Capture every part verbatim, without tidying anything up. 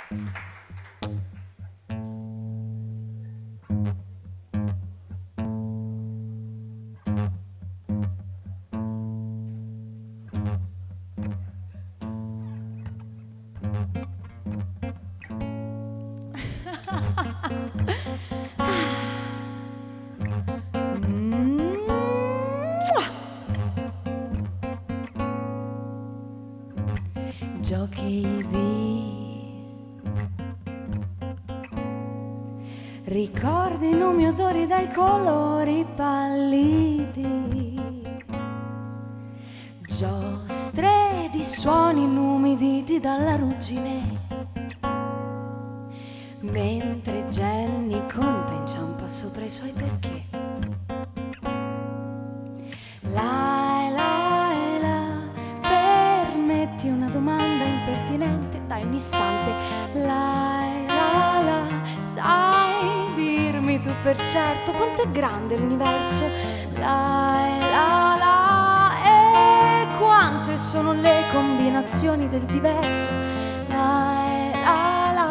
Giochi di ricordi, nomi, odori dai colori pallidi, giostre di suoni inumiditi dalla ruggine, mentre Jenny conta inciampa sopra i suoi perché. La, la, la, permetti una domanda impertinente, dai un istante. La, la, la, sai dirmi tu per certo quanto è grande l'universo? La, la, la, e quante sono le combinazioni del diverso? La, la, la.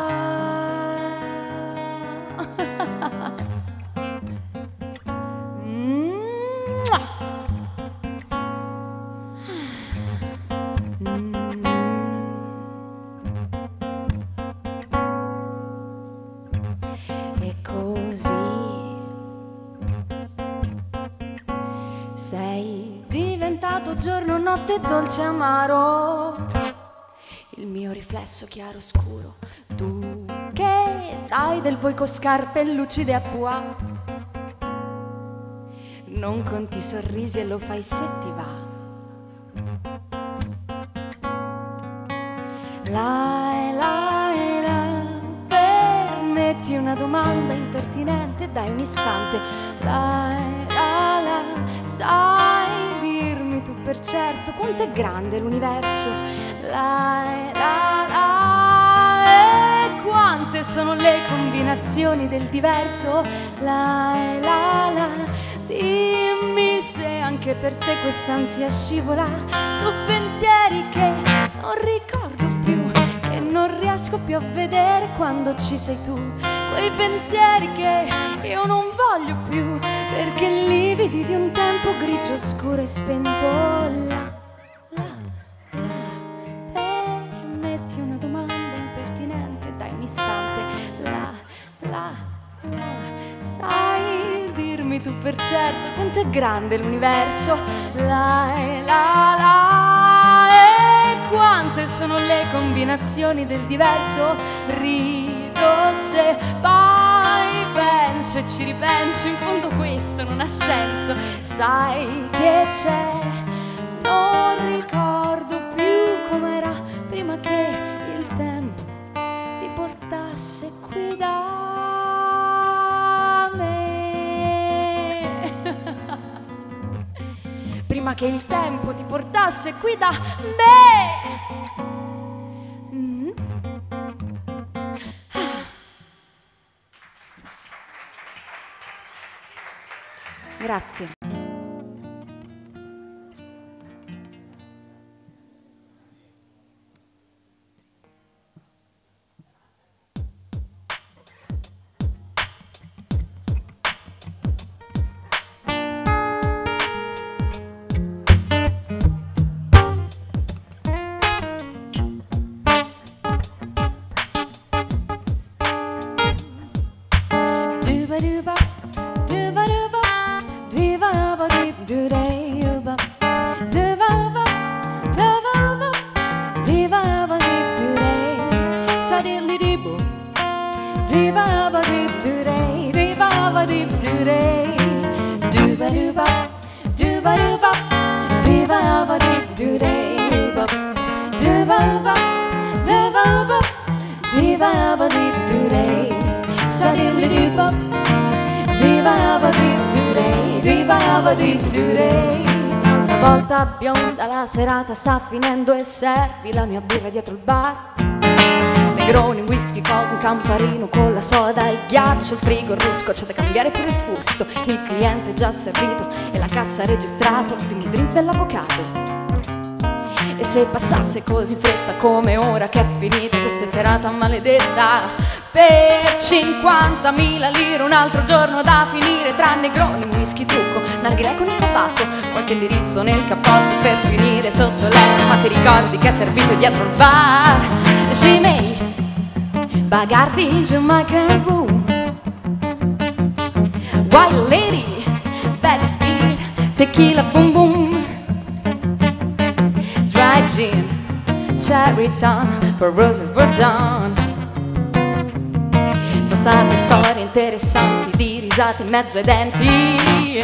E così sei diventato giorno, notte, dolce, amaro, il mio riflesso chiaro scuro. Tu che dai del voi con scarpe lucide a pois, non conti sorrisi e lo fai se ti va. La, la, la, permetti una domanda impertinente, dai un istante. La, la, la, sai dirmi tu per certo quanto è grande l'universo? La, la, la, e quante sono le combinazioni del diverso? La, la, la, dimmi se anche per te quest'ansia scivola su pensieri che non ricordo più, che non riesco più a vedere quando ci sei tu, quei pensieri che io non voglio più, perché lividi di un tempo grigio scuro e spento. La, la, la, permetti una domanda impertinente, dai un istante. La, la, la, sai dirmi tu per certo quanto è grande l'universo? La, la, la, e quante sono le combinazioni del diverso? Rido se poi penso e ci ripenso, in fondo questo non ha senso. Sai che c'è, non ricordo più com'era prima che il tempo ti portasse qui da me. Prima che il tempo ti portasse qui da me. Mm. Grazie. Una volta bionda la serata sta finendo e servi la mia birra dietro il bar. Negroni, whisky, coca, un camparino con la soda, il ghiaccio, il frigo, il rusco, c'è da cambiare pure il fusto. Il cliente è già servito e la cassa ha registrato il drink dell'avvocato. E se passasse così in fretta come ora che è finita questa serata maledetta, per cinquantamila lire un altro giorno da finire, tra negroni, whisky, trucco, narghilè con il tabacco, qualche indirizzo nel cappotto per finire sotto letto. Ma ti ricordi che è servito dietro il bar? She may Bacardi Jamaican Room, White Lady, Backspin, Tequila Boom Boom, Dry Gin, Cherry Tom, for Roses were done. Sono state storie interessanti di risate in mezzo ai denti,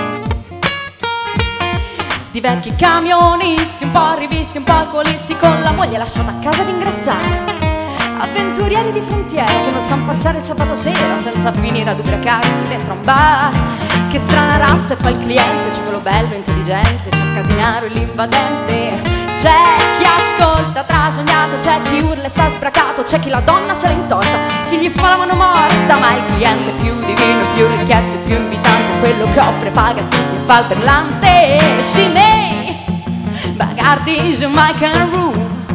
di vecchi camionisti un po' rivisti, un po' alcolisti, con la moglie lasciata a casa ad ingrassare, avventurieri di frontiera che non sanno passare il sabato sera senza finire ad ubriacarsi dentro un bar. Che strana razza, e poi il cliente, c'è quello bello, intelligente, c'è il casinaro e l'invadente, c'è chi ascolta trasognato, c'è chi urla e sta sbracato, c'è chi la donna se la intorta, chi gli fa la mano morta. Ma il cliente più divino, più richiesto e più invitante, quello che offre, paga tutti e fa il berlante. She may Bacardi Jamaican Room,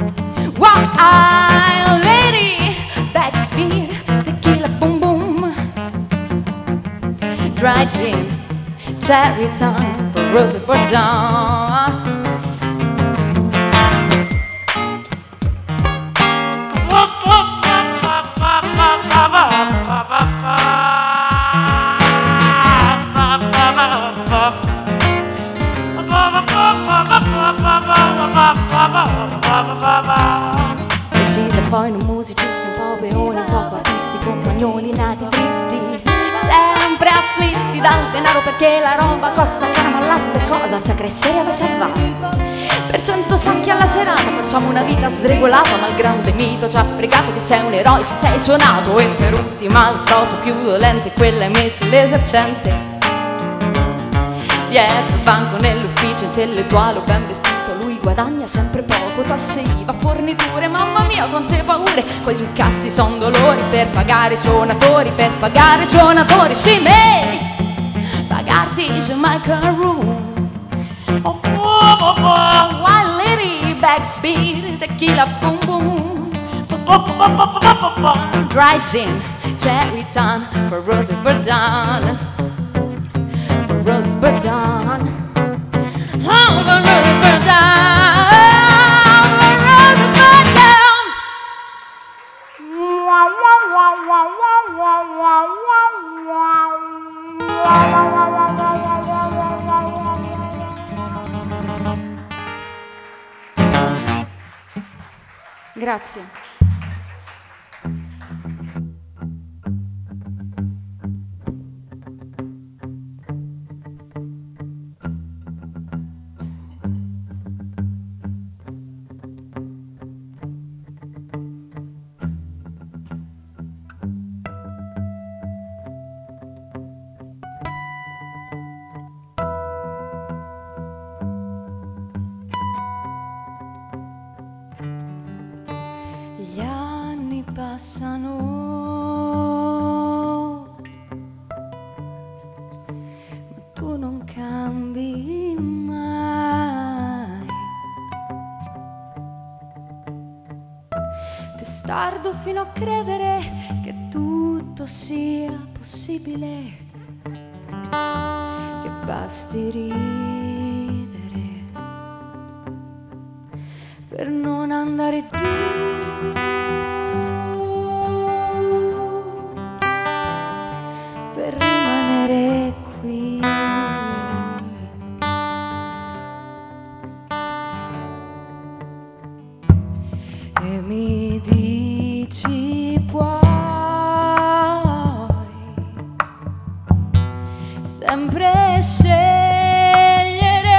Wild Lady, Backspin, Tequila Boom Boom, Dry Gin, Cherry Tom, for Roses were done. Decise poi un musicisti un po' beoni, un poco artisti, compagnoni nati tristi, sempre afflitti dal denaro perché la roba costa cara, ma latte cosa sacra e seria da salvare. Per cento sacchi alla serata facciamo una vita sregolata, ma il grande mito ci ha fregato che sei un eroe se sei suonato. E per ultima la strofa più dolente, quella è messa sull'esercente, dietro il banco nell'ufficio intellettuale, ben vestito, lui guadagna sempre poco, tasse I V A, forniture, mamma mia quante paure, con gli incassi son dolori per pagare i suonatori, per pagare i suonatori. She may Bacardi Jamaican Room, Wild Lady, Backspin, Tequila Boom Boom, Dry Gin, Cherry Tom, for Roses were done, for Roses were done, oh, for Roses were done, for Roses were done. Grazie. Gli anni passano, ma tu non cambi mai. Testardo fino a credere che tutto sia possibile, che basti ridere per non andare giù, per rimanere qui. E mi dici puoi sempre scegliere,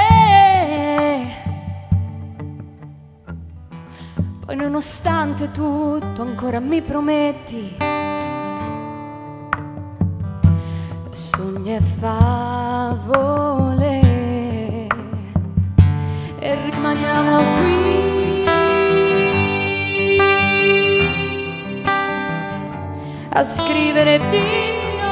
poi nonostante tutto ancora mi prometti sogni e favole, e rimaniamo qui a scrivere Dio,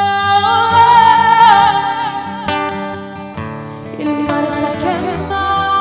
il mare si scherma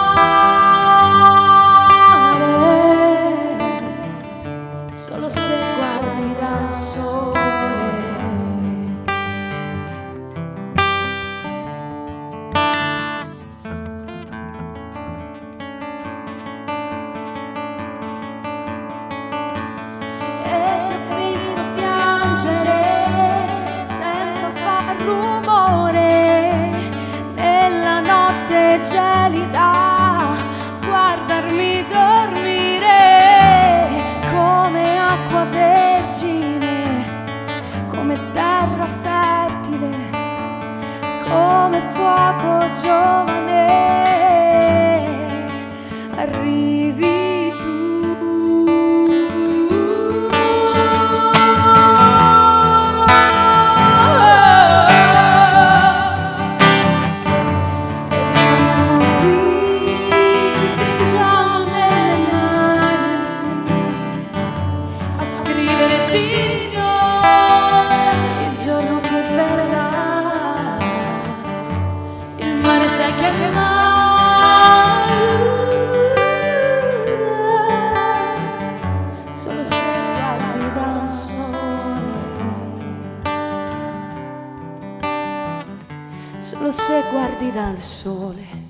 al sole.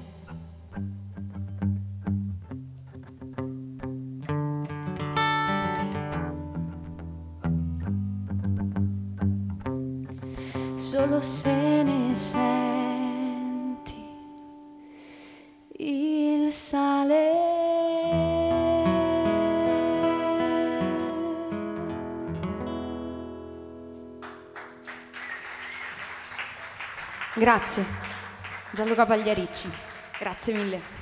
Solo se ne senti il sale. Grazie, Gianluca Pagliaricci, grazie mille.